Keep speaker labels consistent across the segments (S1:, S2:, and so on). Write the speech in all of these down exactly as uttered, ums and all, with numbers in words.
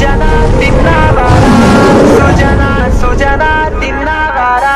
S1: సుజనా తిన్నవారా సుజనా సుజనా తిన్నవారా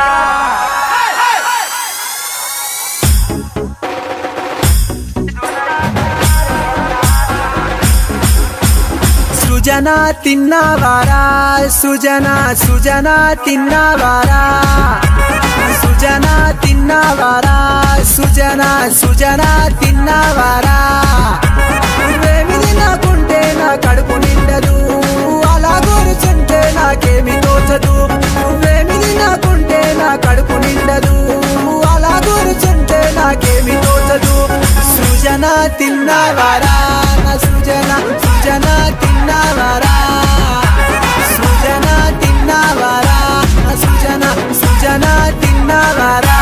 S1: సుజనా తిన్నవారా సుజనా సుజనా తిన్నవారా సుజనా తిన్నవారా సుజనా సుజనా తిన్నవారా నువ్వేమి తినకుంటే నా కడుపు నిండదు అలా కూర్చుంటే నాకేమి తోచదు నువ్వేమి తినకుంటే నా కడుపు నిండదు అలా కూర్చుంటే నాకేమి తోచదు సుజనా తిన్నవారా నా సుజనా సుజనా తిన్నవారా సుజనా తిన్నవారా నా సుజనా సుజనా తిన్నవారా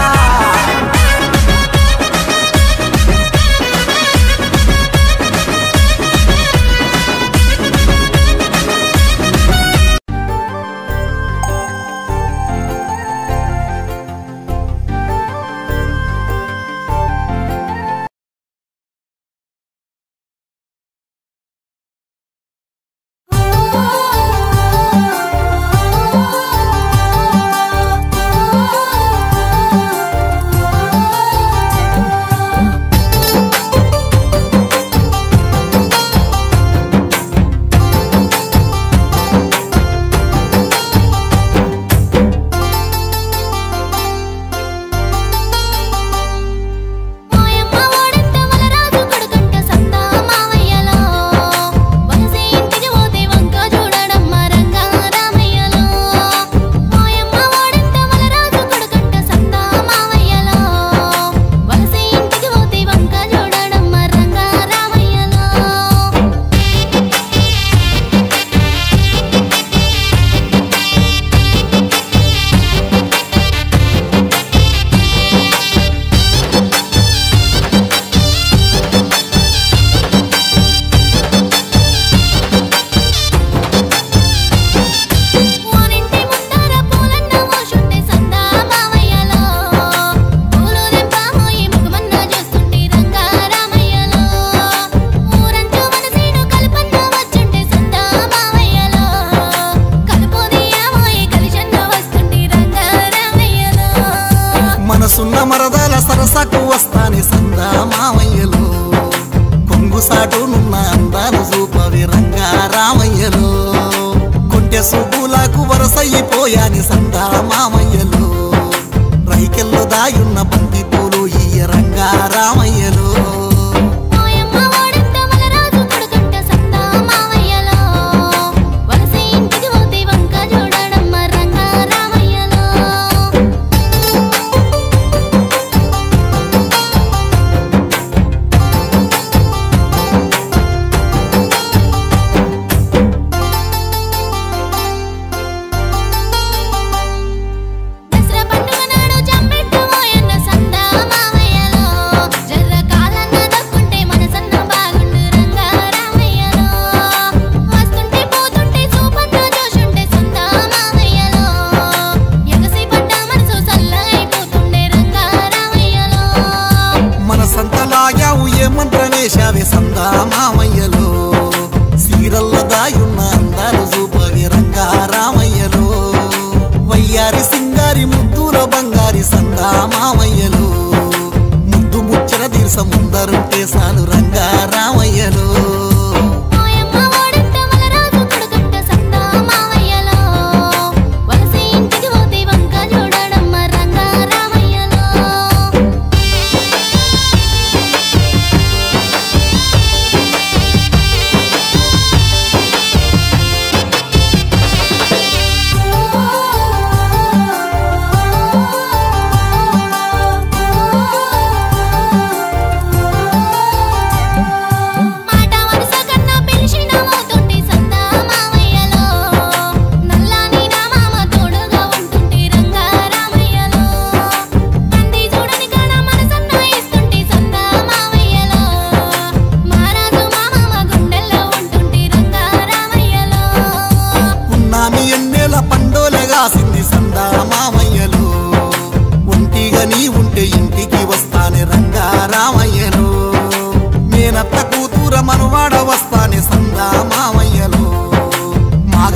S2: మనసున్న మరదల సరసకు వస్తాని సందా మామయ్యలో కొంగు సాటునున్న అందాలు చూపవి రంగా రామయ్యలో కొంటె సుబ్బులకు వరసైపోయాని సందా మామయ్యలో రైకెల్లో దాయున్న బంతి పూలు ఈ రంగా రామయ్యలో మంత్రమేశావే సందా మామయ్యలో సీరల్ల దాయున్న అందాలు చూపవి రంగా రామయ్యలో వయ్యారి సింగారి ముద్దుల బంగారి సందా మామయ్యలో ముద్దు ముచ్చర తీర్స ముందరుంటే సాలు రంగా రామయ్యలో
S3: మాట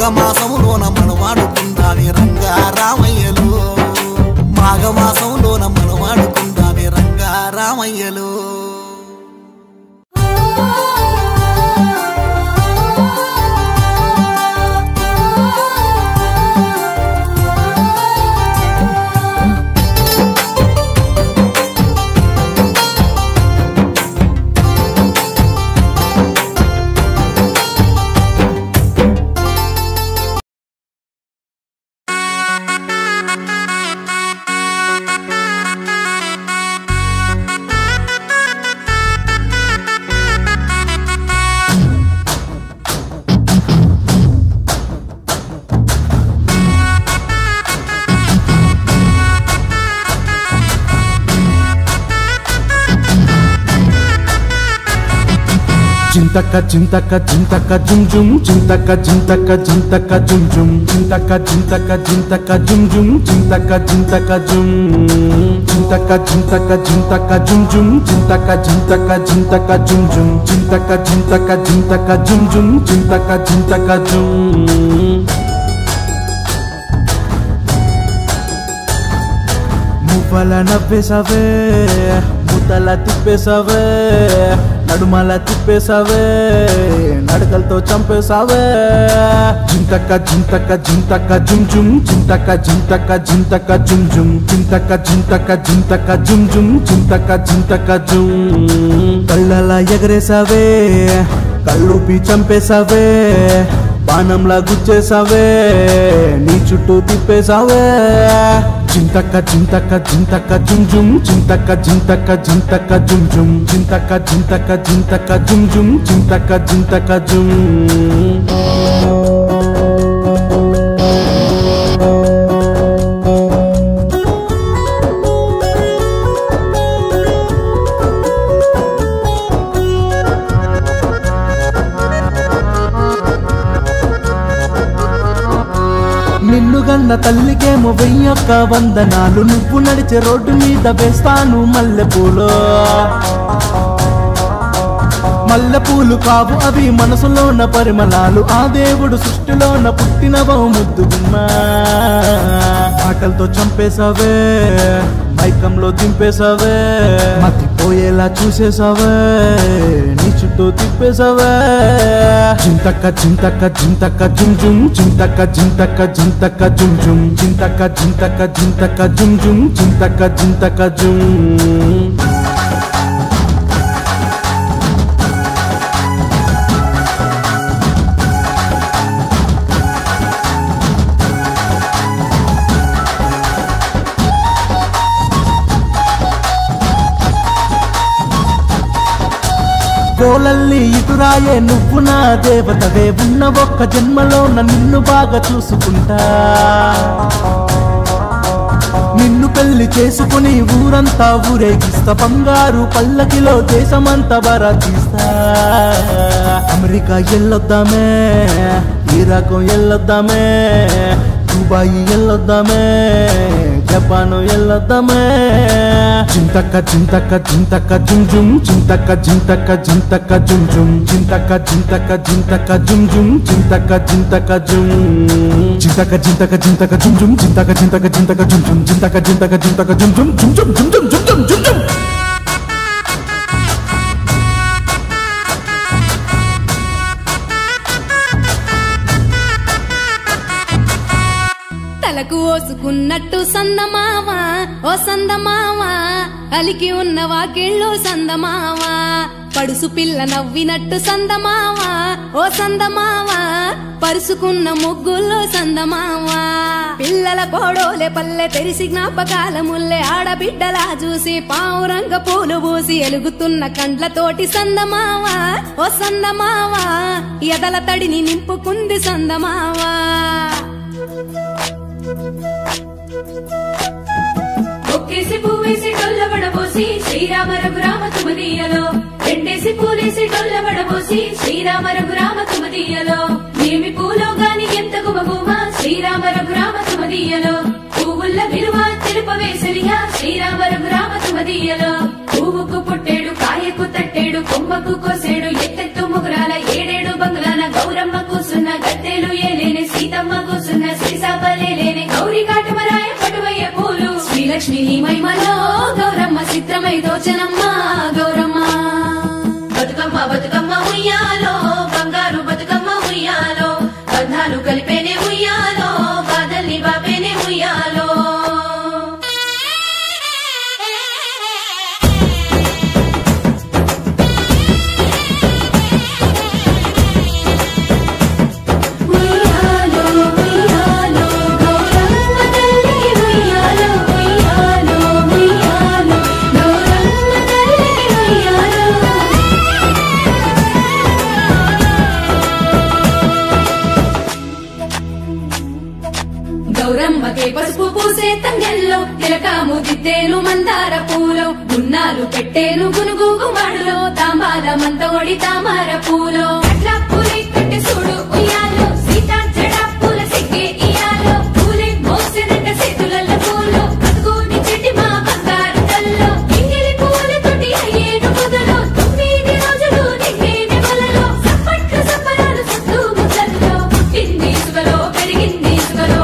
S2: మాఘమాసములోన మనవాడుకుందామే రంగా రామయ్యలో మాఘమాసంలోన మనవాడుకుందామే రంగా రామయ్యలో
S3: చింతక చింతక చింతక జుమ్ జుమ్ చింతక చింతక చింతక జుమ్ జుమ్ చింతక చింతక చింతక జుమ్ జుమ్ చింతక చింతక జుమ్ చింతక చింతక చింతక జుమ్ జుమ్ చింతక చింతక చింతక జుమ్ జుమ్ చింతక చింతక చింతక జుమ్ జుమ్ చింతక చింతక జుమ్ మువ్వల నవ్వేసవే ముద్దల తిప్పేసవే నడుమల తిప్పేసావే నడకలతో చంపేసావే జింతక జింతక జింతక జుమ్ జుమ్ జింతక జింతక జింతక జుమ్ జుమ్ జింతక జింతక జింతక జుమ్ జుమ్ జింతక జింతక జుమ్ కళ్ళలా ఎగరేసావే కళ్ళూపి చంపేసావే బాణంలా గుచ్చేసావే నీ చుట్టూ తిప్పేసావే చింతక చింతక చింతక జుమ్ జుమ్ చింతక చింతక చింతక జుమ్ జుమ్ చింతక చింతక చింతక జుమ్ జుమ్ చింతక చింతక జుమ్ నిన్నుగన్న తల్లికేమో వెయ్యొక్క వందనాలు నువ్వు నడిచే రోడ్డు మీద వేస్తాను మల్లెపూలు మల్లెపూలు కావు అవి మనసులోన పరిమళాలు ఆ దేవుడు సృష్టిలోన పుట్టినవో ముద్దుగుమ్మా ఆకలితో చంపేసావే మైకంలో దింపేసావే మతిపోయేలా చూసేసావే నీ చుట్టూ తిప్పేసావే చింతక చింతక చింతక జుమ్ జుమ్ చింతక చింతక చింతక జుమ్ జుమ్ చింతక చింతక చింతక జుమ్ జుమ్ చింతక చింతక జుమ్ కోలల్లి ఇటురాయే నువ్వు నా దేవతవే ఉన్న ఒక్క జన్మలో నిన్ను బాగా చూసుకుంటా నిన్ను పెళ్లి చేసుకుని ఊరంతా ఊరేగిస్తా బంగారు పల్లకిలో దేశమంతా బరాతీస్తా అమెరికా ఎల్లొద్దామే ఇరాకం ఎల్లొద్దామే దుబాయి ఎల్లొద్దామే జపాను ఎల్లొద్దామే చింతక చింతక చింతక జుమ్ జుమ్ చింతక చింతక చింతక జుమ్ జుమ్ చింతక చింతక చింతక జుమ్ జుమ్ చింతక చింతక జుమ్ చింతక చింతక చింతక జుమ్ జుమ్ చింతక చింతక చింతక జుమ్ జుమ్ చింతక చింతక చింతక జుమ్ జుమ్ జుమ్ జుమ్ జుమ్ జుమ్ జుమ్ జుమ్ జుమ్ జుమ్
S4: తలకు ఓసుకున్నట్టు సందమావా ఓ సందమావా అలికి ఉన్న వాకిళ్ళు సందమావా పడుసు పిల్ల నవ్వినట్టు సందమావా ఓ సందమావా పరుసుకున్న ముగ్గుల్లో సందమావా పిల్లల కోడోలే పల్లె తెరిసి జ్ఞాపకాల ముల్లె ఆడబిడ్డలా చూసి పావురంగ పూలు పూసి ఎలుగుతున్న కండ్లతోటి సందమావా ఓ సందమావా ఎదల తడిని నింపుకుంది సందమావా
S5: ఒక్కేసి పువ్వేసి డొల్లబడబోసి శ్రీరామ రఘురామ తుమదీయలో రెండేసి పూలేసి డొల్లబడబోసి శ్రీరామ రఘురామ తుమదీయలో ఏమి పూలో గాని ఎంత గుమగుమ శ్రీరామ రఘురామ తుమదీయలో పువ్వుల్ల విలువ తెలుపవేసలిగా శ్రీరామ రఘురామ తుమదీయలో పువ్వుకు పుట్టేడు కాయకు తట్టేడు కొమ్మకు కోసేడు ఎత్తెత్తు ముగురాల ఏడేడు బంగ్లాల గౌరమ్మ కూసున్న గద్దెలు ఏలేని
S4: శ్రీలక్ష్మి మహిమలో గౌరమ్మ చిత్రమై దోచనమ్మ గౌరమ్మ
S5: బతుకమ్మ బతుకమ్మ ఉయ్యాలో బంగారు బతుకమ్మ ఉయ్యాలో బంధాలు కలిపేనే ఉయ్యాలో బాధల్ని బాపేనే ఉయ్యాలో
S4: గౌరమ్మకే పసుపు పూసే తంగెల్లో తిలకాము దిద్దేను మందార పూలో గున్నాలు పెట్టేను గునుగు గుమాడులో తాంబాల మంతోడి తామర పూలో అట్లా పూలే కట్టె చూడు ఉయ్యాలో సీతా జడ పూల సిగ్గే ఇయాలో పూలే మోసినట్ట చేతులల్ల పూలో అదుగుని చెట్టి మా బంగారు తల్లో ఇంగిలి పూల తోటి అయ్యేను పొదలో తొమ్మిది రోజులు నిండేని వలలో సప్పట్లు సప్పరాలు సత్తు ముద్దల్లో పుట్టింది సుగలో పెరిగింది సుగలో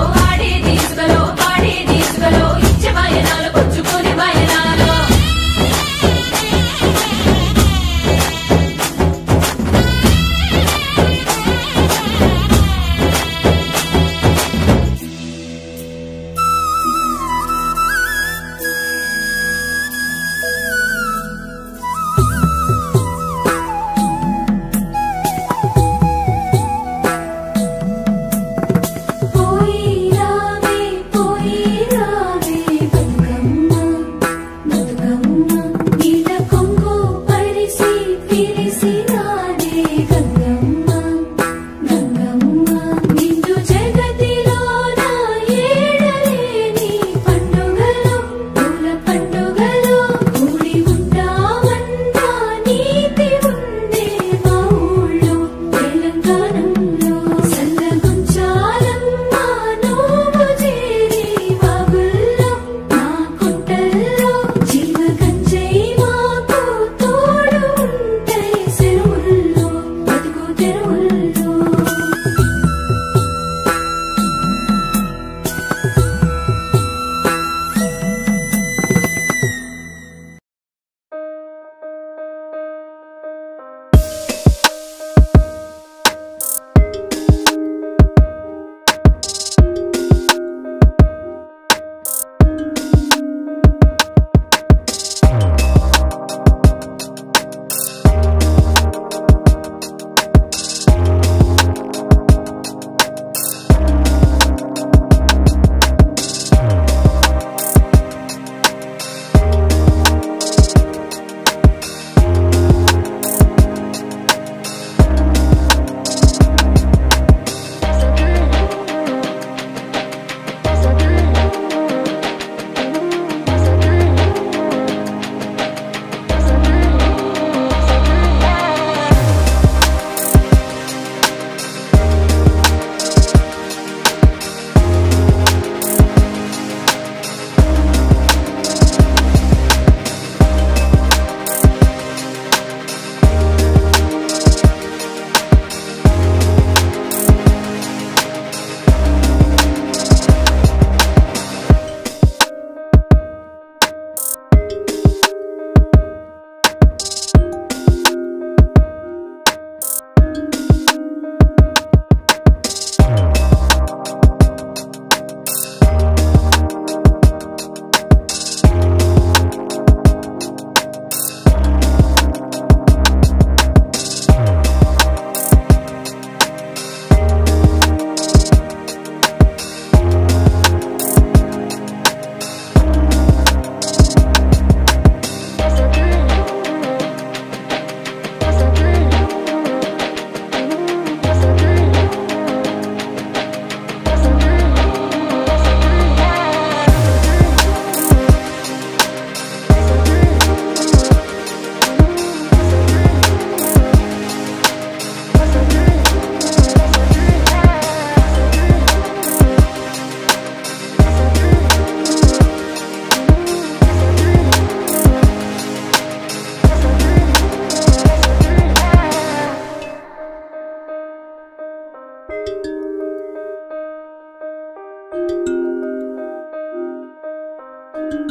S4: you.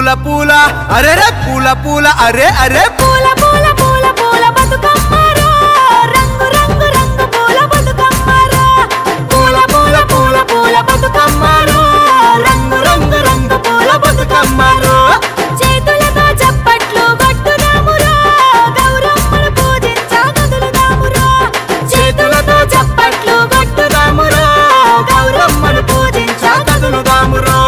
S1: పూల పూల అరే రే పూల పూల అరే అరే
S6: పూల పూల పూల పూల బతుకమ్మరా రంగు రంగు రంగు పూల బతుకమ్మరా పూల పూల పూల పూల బతుకమ్మరా రంగు రంగు రంగు పూల బతుకమ్మరా చేతులతో చప్పట్లు కొట్టుదామురా గౌరమ్మను పూజించా కదులుదామురా చేతులతో చప్పట్లు కొట్టుదామురా గౌరమ్మను పూజించా కదులుదామురా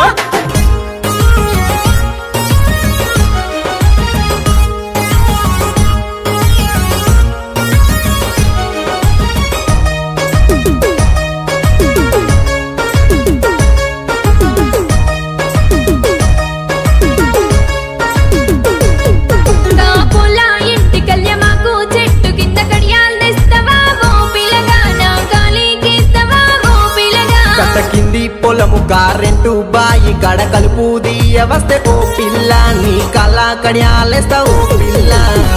S1: కింది పొలము కారెంటు బాయి గడ కలుపు దియ వస్తే ఓ పిల్ల నీ కళ కడియాలేస్తా ఓ పిల్ల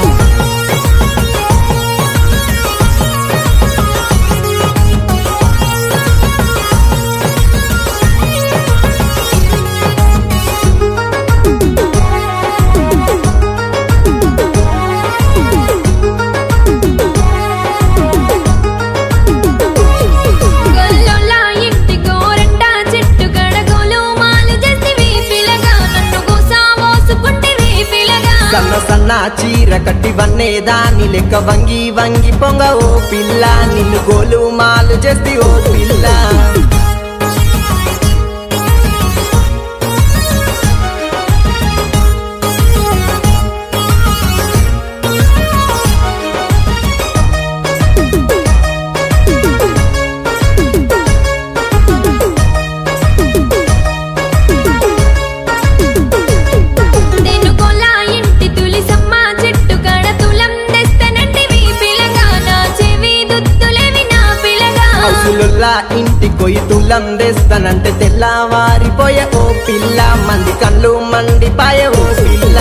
S1: సన్న సన్న చీర కట్టి వన్నే దాని లెక్క వంగి వంగి పొంగ ఓ పిల్ల నిన్ను గోలు మాలు చేస్తే ఓ పిల్ల ఇంటి కొయ్యి తులం తెస్తానంటే తెల్లవారిపోయే ఓ పిల్ల మంది కళ్ళు మండిపాయే ఓ పిల్ల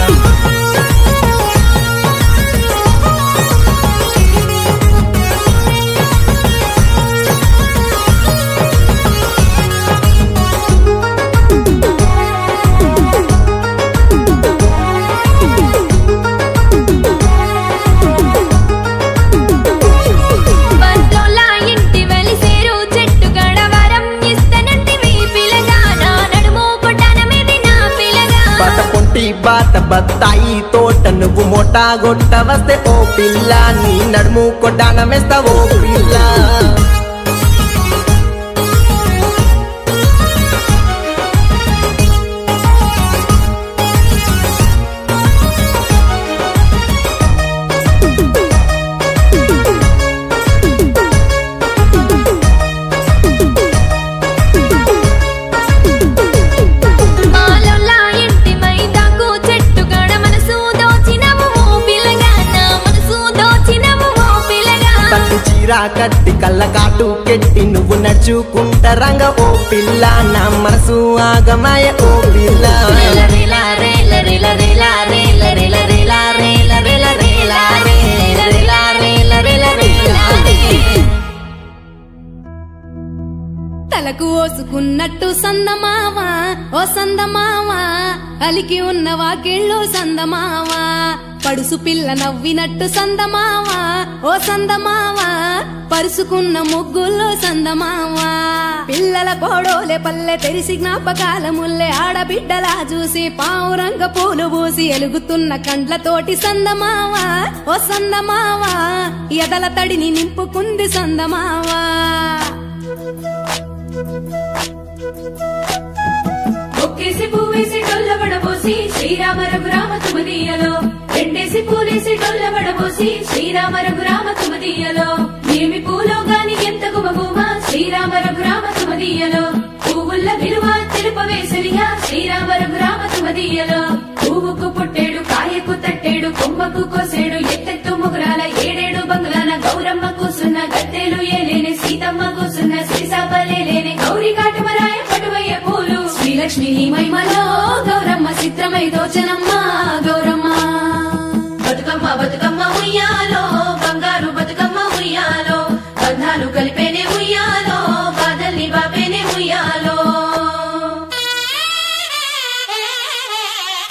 S1: బాట బత్తాయి తోట నువ్వు మోటా గొట్ట వస్తే ఓ పిల్ల నీ నడుము కొట్టానమేస్తా ఓ పిల్ల కట్టి కళ్ళ కాటు కెట్టి నువ్వు నడుచుకుంట రంగ ఓ పిల్ల నా మనసు ఆగమాయ ఓ పిల్ల
S4: తలకు ఓసుకున్నట్టు సందమావా ఓ సందమావా అలికి ఉన్న వాకిళ్ళు సందమావా పడుసు పిల్ల నవ్వినట్టు సందమావా ఓ సందమావా పరుసుకున్న ముగ్గుల్లో సందమావా పిల్లల కోడోలే పల్లె తెరిసి జ్ఞాపకాల ముల్లె ఆడబిడ్డలా చూసి పావురంగ పూలు పూసి ఎలుగుతున్న కండ్లతోటి సందమావా ఓ సందమావా ఎదల తడిని నింపుకుంది సందమావా
S5: ఒక్కేసి పువ్వేసి డొల్లబడబోసి శ్రీరామ రఘురామ తుమదీయలో రెండేసి పూలేసి డొల్లబడబోసి శ్రీరామ రఘురామ తుమదీయలో ఏమి పూలో గాని ఎంత గుమగుమ శ్రీరామ రఘురామ తుమదీయలో పువ్వుల్ల విలువ తెలుపవేసలిగా శ్రీరామ రఘురామ తుమదీయలో పువ్వుకు పుట్టేడు కాయకు తట్టేడు కొమ్మకు కోసేడు ఎత్తెత్తు ముగురాల ఏడేడు బంగ్లాల గౌరమ్మ కూసున్న గద్దెలు ఏలేని సీతమ్మ కూసున్న శ్రీసాపలేని గౌరీ కాటమరాయ పటువయ్య పూలు శ్రీలక్ష్మి మహిమలో గౌరమ్మ చిత్రమై దోచనమ్మ గౌరమ్మ బతుకమ్మ బతుకమ్మ ఉయ్యాలో బంగారు బతుకమ్మ ఉయ్యాలో బంధాలు కలిపేనే ఉయ్యాలో బాధల్ని బాపేనే ఉయ్యాలో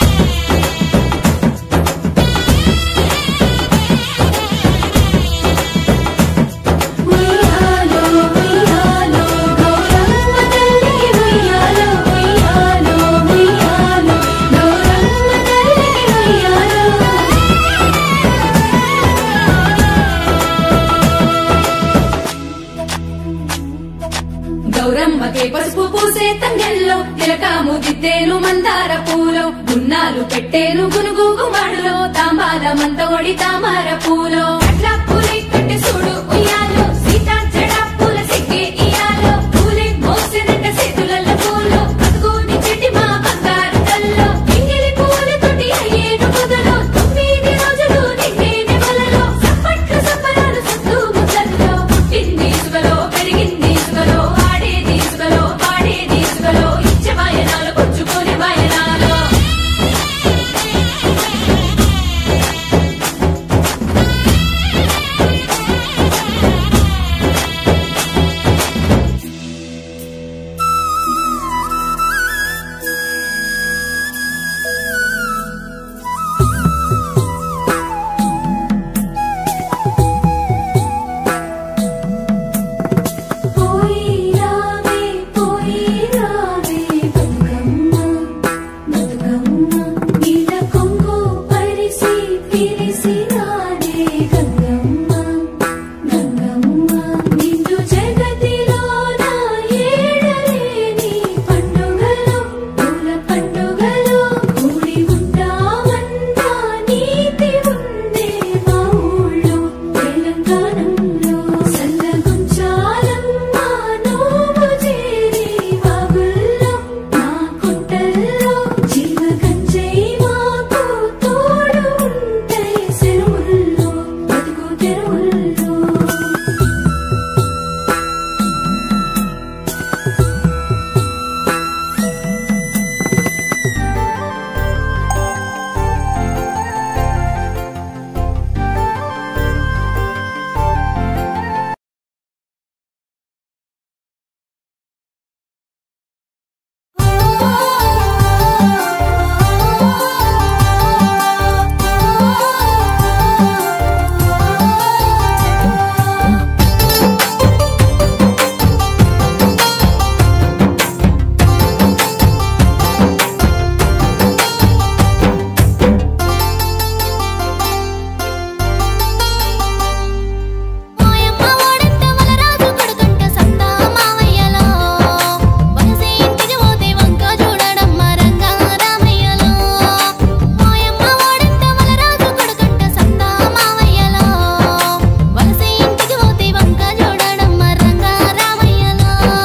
S4: తిలకాము దిద్దేను మందార పూలో గున్నాలు పెట్టేను గునుగు గుమడులో తాంబాల మంతోడి తామర పూలో అట్లా పూలే కట్టి చూడు ఉయ్యాలో సీతా జడ పూల సిగ్గే ఇయాలో పూలే మోసినంట చేతులలో పూలో అదుగుని చెట్టి మా బంగారు కల్లో ఇంగిలి పూల తోటి అయ్యేను మొదలో తొమ్మిది రోజులు నిన్నే నెమలలో సప్పట్లు సప్పరాలు సత్తు ముద్దల్లో పుట్టింది సుగలో పెరిగింది సుగలో ఆడేది సుగలో పాడేది సుగలో ఇచ్చే వాయనాలు పుచ్చుకునే వాయనాలు పోయి రావే పోయి రావే బతుకమ్మ బతుకమ్మ నీల కొంగు పరిసి పిలిసి రానే గంగమ్మ గంగమ్మ నిండు జగతిలోన ఏడలేని పండుగలు పూల పండుగలు కూడి ఉంటామన్నా నీతి ఉందే మా ఊళ్ళో తెలంగాణంలో సల్లగుంచాలమ్మ నువ్వు చేరి వాగుల్లో మా కుంటల్లో జీవ గంజై మాకు తోడు ఉంటే చెరువుల్లో బతుకు తెరువుల్లో మాయమ్మ ఓడంత వలరాజు కొడుకంట సంతా మావయ్యలో వలసే ఇంటికి పోతే వంక చూడడమ్మ రంగా రామయ్యలో మాయమ్మ ఓడంత వలరాజు కొడుకంట సంతా మావయ్యలో వలసే ఇంటికి పోతే వంక చూడడమ్మ రంగా రామయ్యలో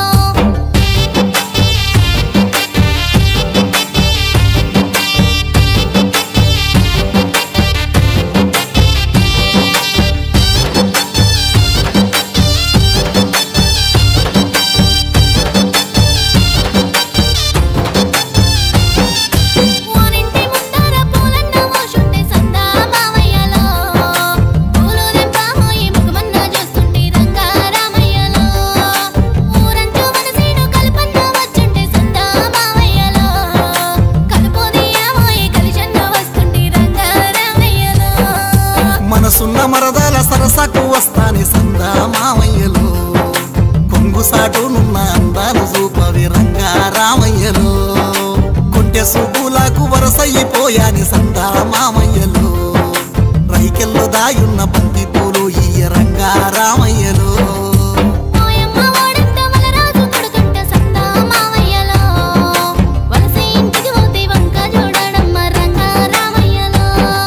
S4: ఓనింటి ముందర పూలన్న మోషుంటే సందా మావయ్యలో పూలు దెంపామోయి ముఖమన్న చూస్తుంటే రంగా రామయ్యలో ఊరంచు మనసేను కల్పన్న వచ్చుంటే సందా మావయ్యలో కలుపోదియామోయి కలిశన్న వస్తుంటే రంగా రామయ్యలో
S2: మనసున్న మరదాల సరసకు వస్తాని సందా మామయ్యలు కొంగు సాటునున్న అందాలు చూపవి రంగా రామయ్యలు కొంటె సుబ్బులకు వరసయ్యిపోయాని సందా మామయ్యలు రైకెల్లో దాయున్న బంతి పూలు ఈ రంగా రామయ్యలు
S4: మాయమ్మ ఓడంత వలరాజు కొడుకంట సంతా మావయ్యలో వలసే ఇంటికి పోతే వంక చూడడమ్మ రంగా రామయ్యలో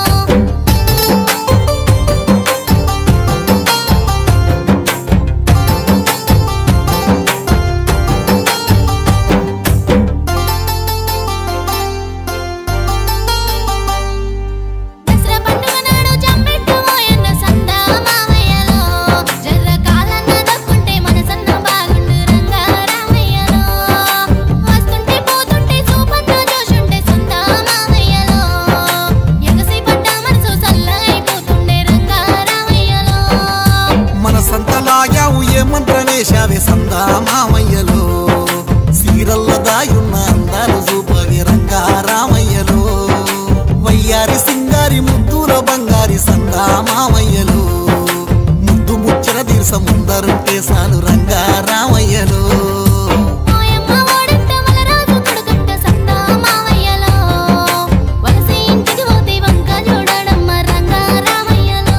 S4: దసరా పండుగ నాడు జంబెట్టు మోయన్న సందా మావయ్యలో జర్ర కాలన్న దక్కుంటే మనసన్న బాగుండు రంగా రామయ్యలో వస్తుంటే పోతుంటే చూపన్న జోషుంటే సందా మావయ్యలో ఎగసి పడ్డ మనసు చల్లగైపోతుండే రంగా రామయ్యలో
S2: మన సంతలాగావు ఏమంత్రమేశావే సందా మామయ్యలు సీరల్ల దాయున్న అందాలు చూపవి రంగా రామయ్యలు వయ్యారి సింగారి ముద్దుల బంగారి సందా మామయ్యలు ముద్దు ముచ్చర దీర్స ముందరుంటే సాలు రంగా రామయ్యలు
S4: మాయమ్మ ఓడంత వలరాజు కొడుకంట సందా మావయ్యలో వలసే ఇంటికి పోతే వంక చూడడమ్మ రంగా రామయ్యలో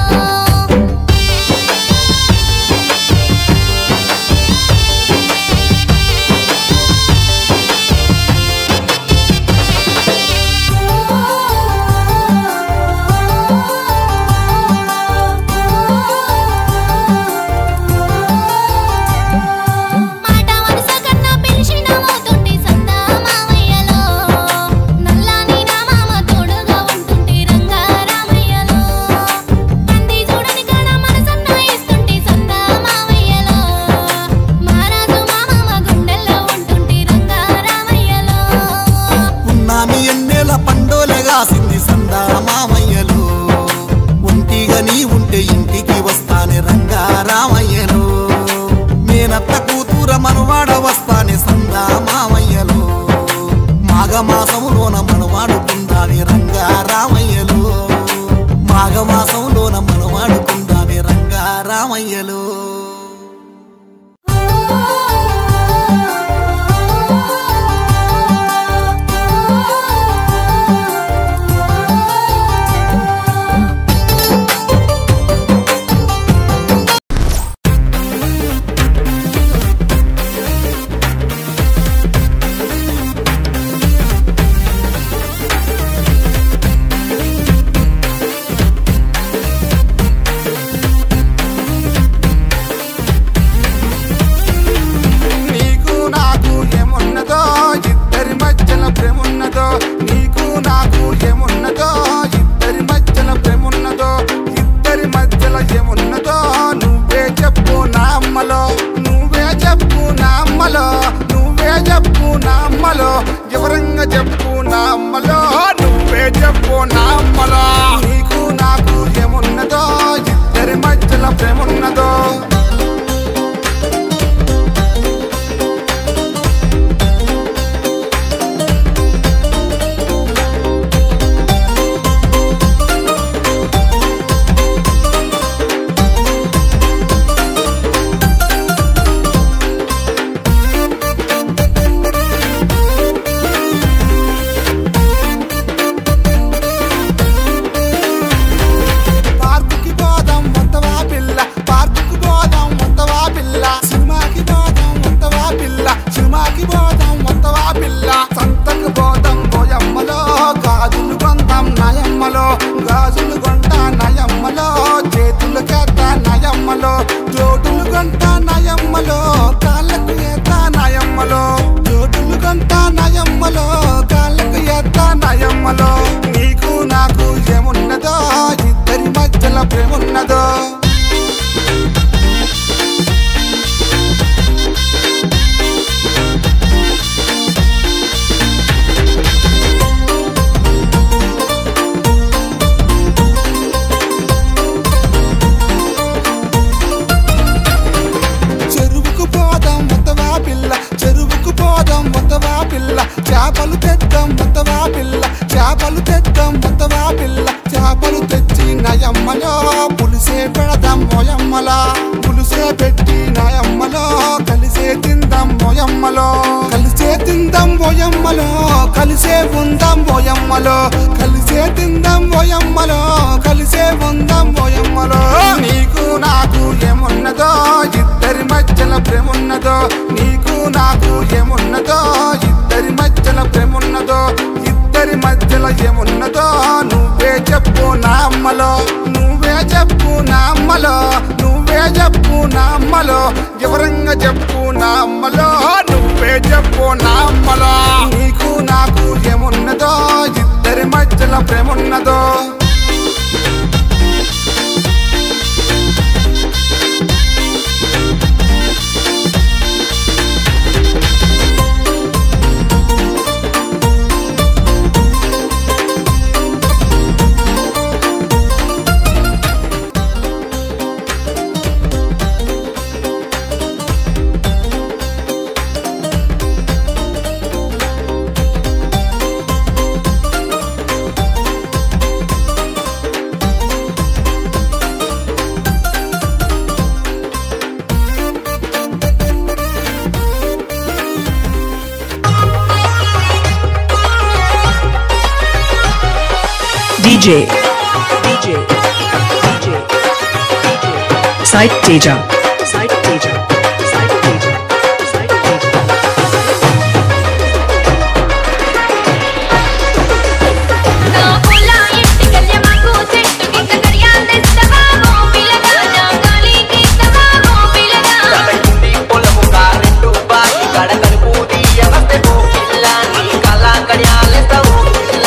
S2: సందా మామయ్యలు ఒంటిగా నీ ఉంటే ఇంటికి వస్తానే రంగా రామయ్యలు మేనత్త కూతుర మనవాడ వస్తానే సందా మామయ్యలు మాఘమాసంలోన మనవాడుకుందానే రంగా రామయ్యలు మాఘమాసంలోన మనవాడుకుందానే రంగా రామయ్యలు
S7: ఎవరంగా చెప్పు నా అమ్మలో నువ్వే చెప్పు నా అమ్మలో నీకు నాకు ఏమున్నదో ఇద్దరి మధ్యలో ప్రేమున్నదో గాజులు కొంట నయమ్మలో చేతులు కేత నయమ్మలో జోడులు కొంట నయమ్మలో కాళ్ళకు ఏత నయమ్మలో జోడులు కొంట నయమ్మలో కాళ్ళకు ఏత నయమ్మలో నీకు నాకు ఏమున్నదో ఇద్దరి మధ్యలో ప్రేమున్నదో చేపలు తెద్దాం మొత్తవా పిల్ల చేపలు తెద్దాం మొత్తవా పిల్ల చేపలు తెచ్చి నయమ్మలో పులిసే పెడదాం మోయమ్మలా పులిసే పెట్టి నయమ్మలో కలిసే తిందాం మోయమ్మలో కలిసే తిందాం మోయమ్మలో కలిసే ఉందాం మోయమ్మలో కలిసే తిందాం మోయమ్మలో కలిసే ఉందాం మోయమ్మలో నీకు నాకు ఏమున్నదో ఇద్దరి మధ్యలో ప్రేమున్నదో నీకు నాకు ఏమున్నదో ఇద్దరి మధ్యలో ప్రేమున్నదో ఇద్దరి మధ్యలో ఏమున్నదో నువ్వే చెప్పు నా అమ్మలో నువ్వే చెప్పు నా అమ్మలో నువ్వే చెప్పు నా అమ్మలో ఎవరంగా చెప్పు నా అమ్మలో నువ్వే చెప్పు నా అమ్మలో నీకు నాకు ఏమున్నదో ఇద్దరి మధ్యలో ప్రేమున్నదో
S8: D J, D J, D J, Site Teja, Site Teja, Site Teja, Site Teja.
S5: నా పొలా ఇంటికెళ్ళే మాకు చెట్టు కింద కడియాలేస్తావా ఓ పిల్లగా నా గాలికి ఇస్తావా ఓ పిల్లగా
S1: కడకుండి పొలము కారెంటు బాయి కడకడుపు తీయవస్తే ఓ పిల్ల నీ కళ కడియాలేస్తావు పిల్ల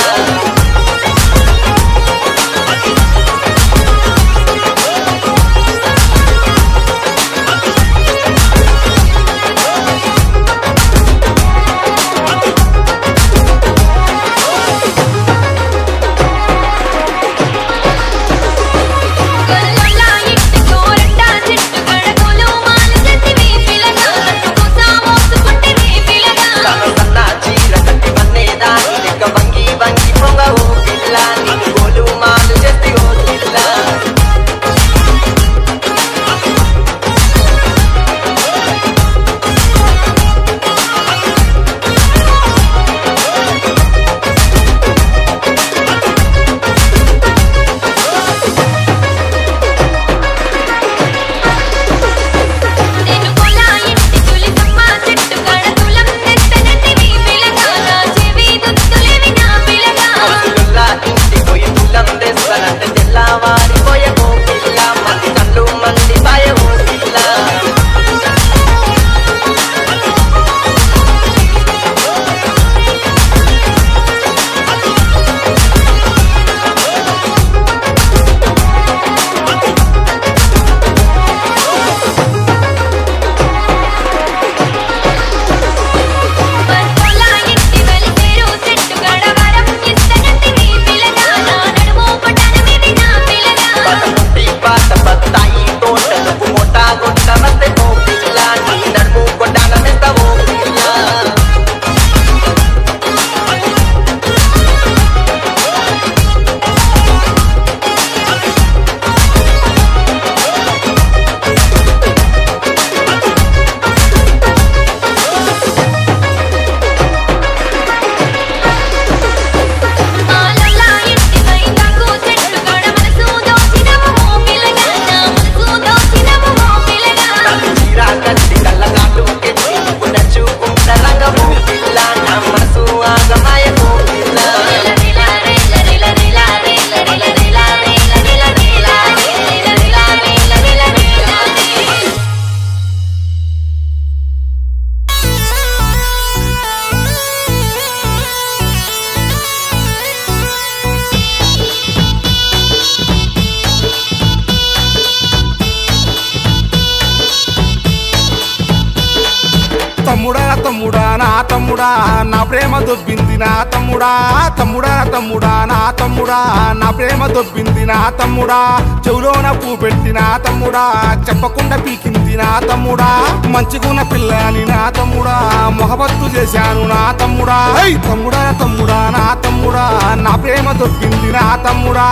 S7: నా తమ్ముడా నా ప్రేమ దొబ్బింది నా తమ్ముడా తమ్ముడా తమ్ముడా నా తమ్ముడా నా ప్రేమ దొబ్బింది నా తమ్ముడా చెవులోన పూ పెట్టి నా తమ్ముడా చెప్పకుండా పీకింది నా తమ్ముడా మంచిగున్న పిల్లని నా తమ్ముడా మొహబత్తు చేశాను నా తమ్ముడా తమ్ముడా తమ్ముడా నా తమ్ముడా నా ప్రేమ దొబ్బింది నా తమ్ముడా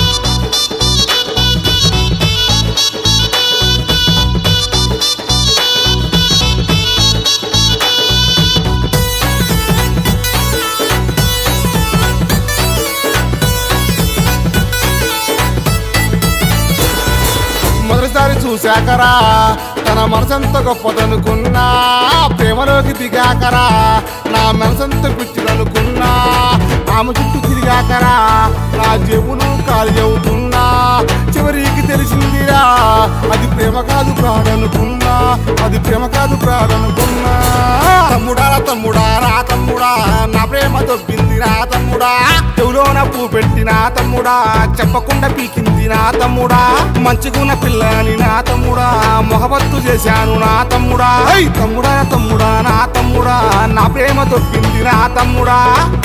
S7: మొదటిసారి చూశాకరా తన మనసంత గొప్పదనుకున్నా ప్రేమలోకి దిగాకరా నా మనసంత పిచ్చిదనుకున్నా ఆమె చుట్టూ తిరిగాకరా నా జేబులు ఖాళీ అవుతున్నా చివరికి తెలిసిందిరా అది ప్రేమ కాదు ప్రాణనుకున్నా అది ప్రేమ కాదు ప్రాణనుకున్నా తమ్ముడా తమ్ముడా రా తమ్ముడా నా ప్రేమ దొబ్బింది నా తమ్ముడా చెవులోన పూ పెట్టి నా తమ్ముడా చెప్పకుండా పీకింది నా తమ్ముడా మంచిగున్న పిల్లని నా తమ్ముడా మొహబత్తు చేశాను నా తమ్ముడా తమ్ముడా తమ్ముడా నా తమ్ముడా నా ప్రేమ దొబ్బింది నా తమ్ముడా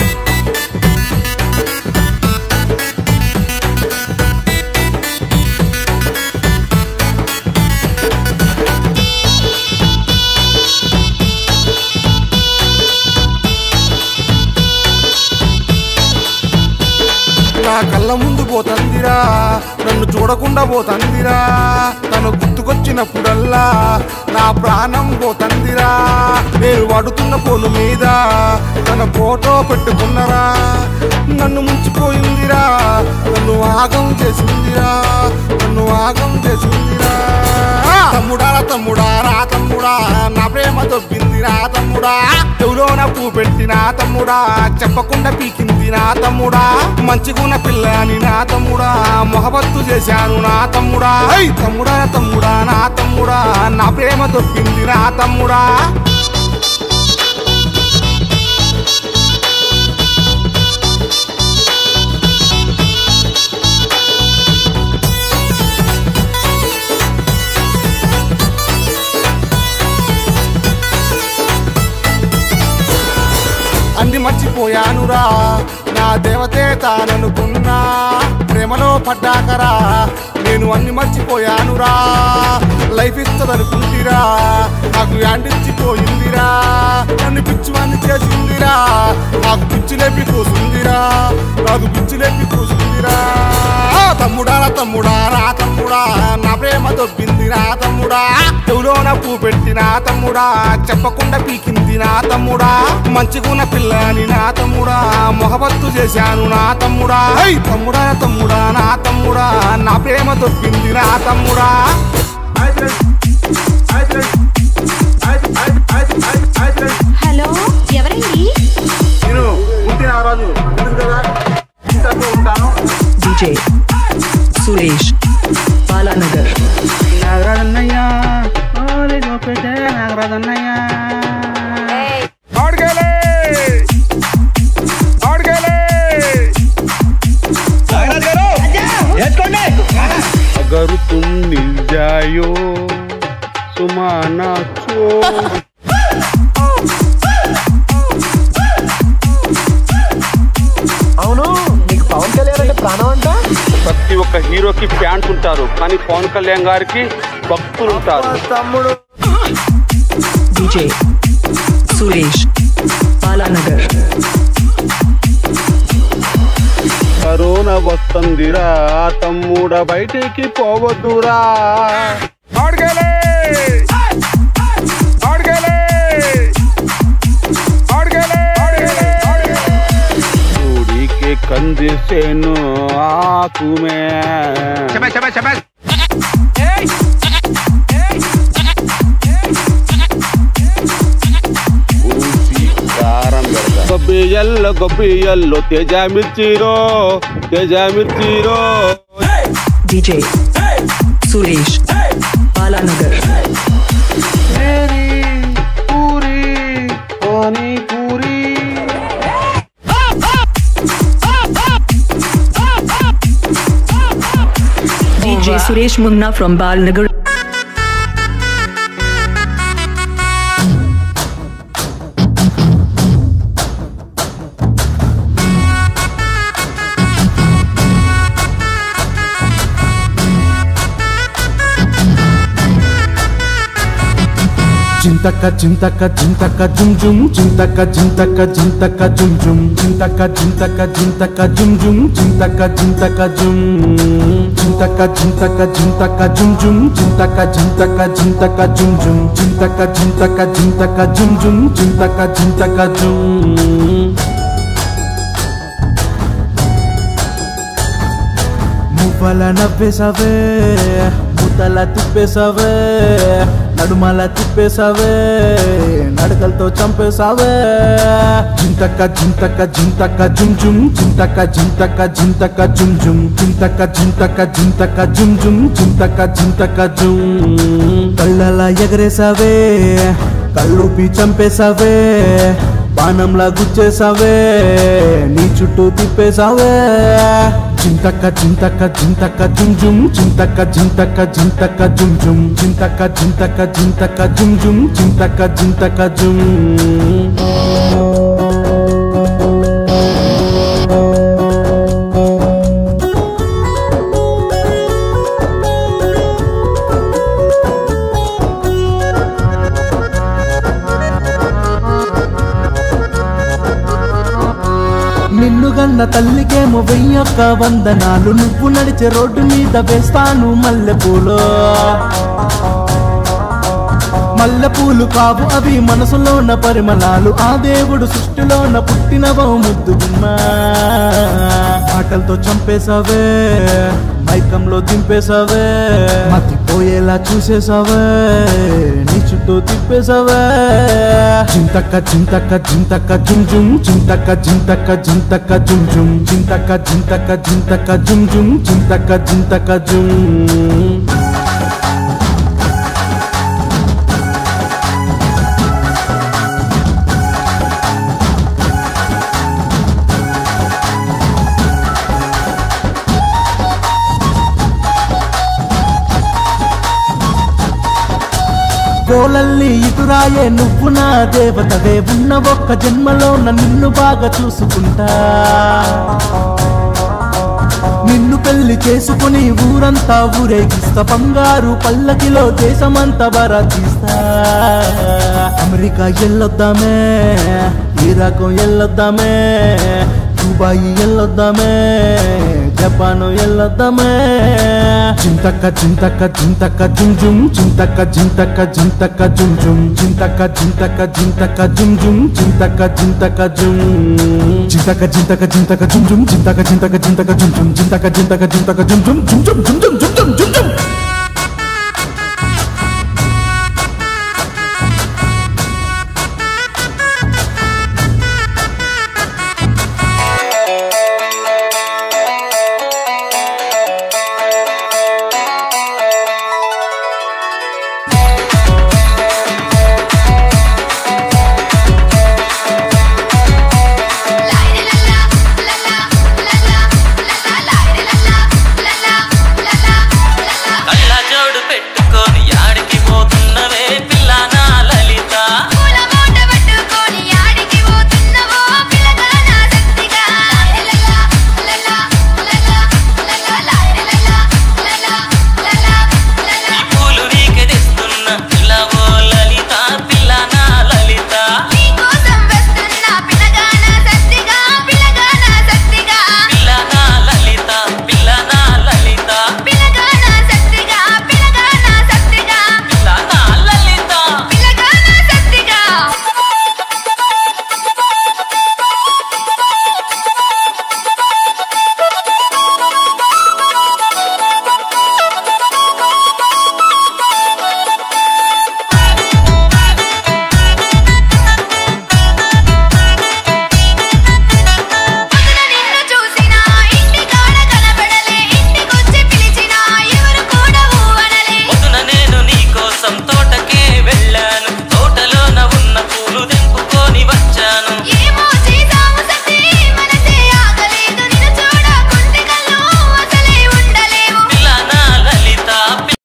S7: నా కళ్ళ ముందు పోతందిరా నన్ను చూడకుండా పోతందిరా తను గుర్తుకొచ్చినప్పుడల్లా నా ప్రాణం పోతందిరా నేను వాడుతున్న ఫోను మీద తన ఫోటో పెట్టుకున్నరా నన్ను ముంచిపోయిందిరా నన్ను ఆగం చేసిందిరా నన్ను ఆగం చేసిందిరా తమ్ముడా తమ్ముడా రా తమ్ముడా నా ప్రేమ దొబ్బింది నా తమ్ముడా చెవులోన పూ పెట్టి నా తమ్ముడా చెప్పకుండా పీకింది నా తమ్ముడా మంచిగున్న పిల్లని నా తమ్ముడా మొహబత్తు చేశాను నా తమ్ముడా తమ్ముడా తమ్ముడా నా తమ్ముడా నా ప్రేమ దొబ్బింది నా తమ్ముడా అన్ని మర్చిపోయానురా నా దేవతే తాననుకున్నా ప్రేమలో పడ్డాకరా నేను అన్ని మర్చిపోయానురా లైఫ్ ఇస్తుందనుకుందిరా నాకు యాండిచ్చిపోయిందిరా నన్ను పిచ్చివాన్ని చేసిందిరా నాకు పిచ్చి లేపి కూసుందిరా నాకు పిచ్చి లేపి కూసుందిరా తమ్ముడా తమ్ముడా రా తమ్ముడా నా ప్రేమ దొబ్బింది నా తమ్ముడా చెవులోన పూ పెట్టి నా తమ్ముడా చెప్పకుండా పీకింది నా తమ్ముడా మంచిగున్న పిల్లని నా తమ్ముడా మొహబత్తు చేశాను నా తమ్ముడా తమ్ముడా తమ్ముడా నా తమ్ముడా నా ప్రేమ దొబ్బింది నా తమ్ముడా
S6: హలో ఎవరండి
S7: నేను పుట్టిన రాజు కదా ఉంటాను
S8: డీజే సురేష్ బాలానగర్
S9: నాగరాజన్నయ్య ఓరే గోపేటే నాగరాజన్నయ్య
S7: ఆడుకెళ్ళే ఆడుకెళ్ళే
S9: अगर तुम मिल जायो सुमाना चो
S1: అవును నీకు పవన్ కళ్యాణ్ అంటే ప్రాణం అంట
S9: ప్రతి ఒక్క హీరోకి ఫ్యాన్స్ ఉంటారు కానీ పవన్ కళ్యాణ్ గారికి భక్తులు ఉంటారు
S1: తమ్ముడు
S8: డీజే సురేష్ బాలానగర్
S9: కరోనా వస్తుందిరా తమ్ముడ బయటికి పోవద్దురా
S7: ఆడుకెళ్ళే ఆడుకెళ్ళే ఆడుకెళ్ళే
S9: చూడికి కందిసేను ఆకుమే గొబ్బియల్లో గొబ్బియల్లో తేజ మిర్చిరో తేజ మిర్చిరో
S8: DJ Suresh Balanagar
S9: puri pani puri
S8: DJ Suresh Munna from Balanagar
S3: చింతక చింతక చింతక జుమ్ జుమ్ చింతక చింతక చింతక జుమ్ జుమ్ చింతక చింతక చింతక జుమ్ జుమ్ చింతక చింతక జుమ్ చింతక చింతక చింతక జుమ్ జుమ్ చింతక చింతక చింతక జుమ్ జుమ్ చింతక చింతక చింతక జుమ్ జుమ్ చింతక చింతక జుమ్ మువ్వల నవ్వేసవే ముద్దల తిప్పేసవే నడుమల తిప్పేసవే నడకలతో చంపేసావే జింతక జింతక జింతక జుమ్ జుమ్ జింతక జింతక జింతక జుమ్ జుమ్ జింతక జింతక జింతక జుమ్ జుమ్ జింతక జింతక జుమ్ కళ్ళలా ఎగరేసావే కళ్ళూపి చంపేసావే బాణంలా గుచ్చేసావే నీ చుట్టూ తిప్పేసావే చింతక చింతక చింతక జుమ్ జుమ్ చింతక చింతక చింతక జుమ్ జుమ్ చింతక చింతక చింతక జుమ్ జుమ్ చింతక చింతక జుమ్ నిన్ను గన్న తల్లికేమో వెయ్యొక్క వందనాలు నువ్వు నడిచే రోడ్డు మీద వేస్తాను మల్లెపూలు మల్లెపూలు కావు అవి మనసులోన పరిమళాలు ఆ దేవుడు సృష్టిలోన పుట్టినవో ముద్దుగున్నా ఆటలతో చంపేసావే మైకంలో దింపేసావే మతిపోయేలా చూసేసావే నీ చుట్టూ తిప్పేసావే చింతక చింతక చింతక జుమ్ జుమ్ చింతక చింతక చింతక జుమ్ జుమ్ చింతక చింతక చింతక జుమ్ జుమ్ చింతక చింతక జుమ్ కోలల్లి ఇటురాయే నువ్వు నా దేవతవే ఉన్న ఒక్క జన్మలో నిన్ను బాగా చూసుకుంటా నిన్ను పెళ్లి చేసుకుని ఊరంతా ఊరేగిస్తా బంగారు పల్లకిలో దేశమంతా బరాతీస్తా అమెరికా ఎల్లొద్దామే ఇరాకు ఎల్లొద్దామే దుబాయి ఎల్లొద్దామే జపాను ఎల్లొద్దామే చింతక చింతక చింతక జుమ్ జుమ్ చింతక చింతక చింతక జుమ్ జుమ్ చింతక చింతక చింతక జుమ్ జుమ్ చింతక చింతక జుమ్ చింతక చింతక చింతక జుమ్ జుమ్ చింతక చింతక చింతక జుమ్ జుమ్ చింతక చింతక చింతక జుమ్ జుమ్ జుమ్ జుమ్ జుమ్ జుమ్ జుమ్